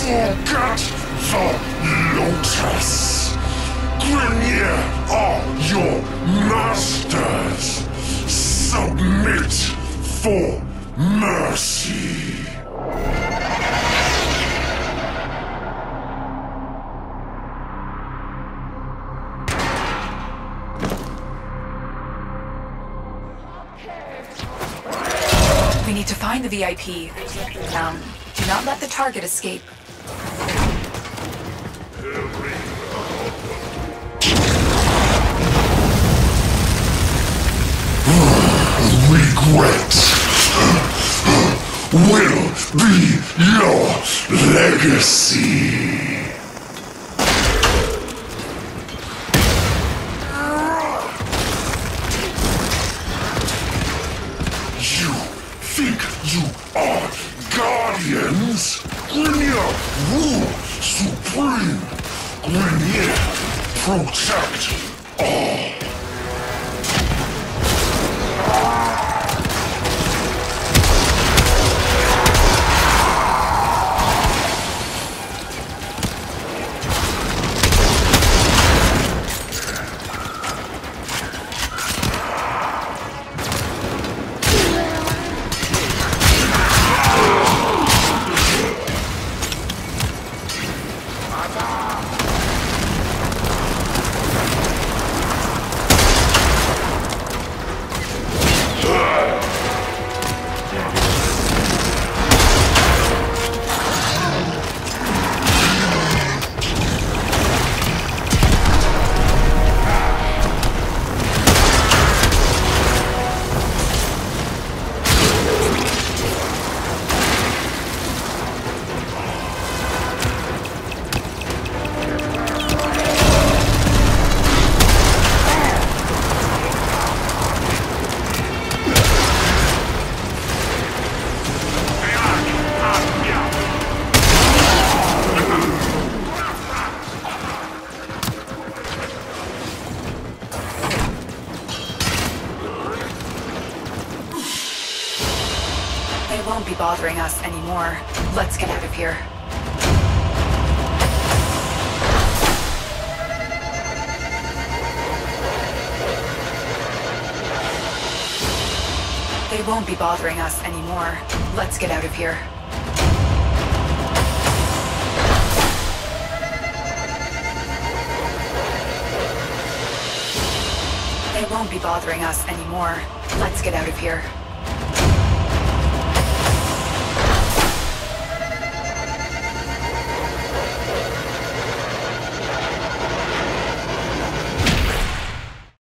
Forget the Lotus. Grineer are your masters. Submit for mercy. We need to find the VIP. Do not let the target escape. Regret will be your legacy. You think you are guardians? Grineer rule supreme. Grineer protect all. They won't be bothering us anymore. Let's get out of here. They won't be bothering us anymore. Let's get out of here. They won't be bothering us anymore. Let's get out of here.